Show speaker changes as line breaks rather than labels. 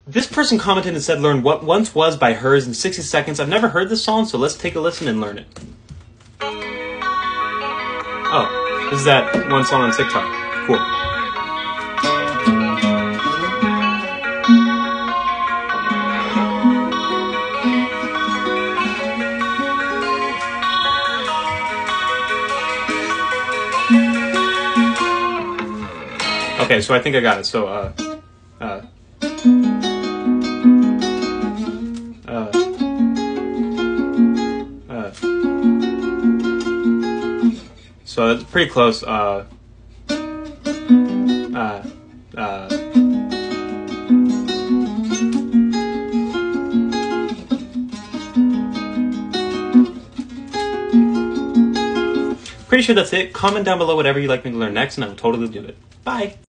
This person commented and said, learn What Once Was by Hers in 60 seconds. I've never heard this song, so let's take a listen and learn it. Oh, this is that one song on TikTok. Cool. Okay, so I think I got it. So, so it's pretty close. Pretty sure that's it. Comment down below whatever you'd like me to learn next, and I will totally do it. Bye.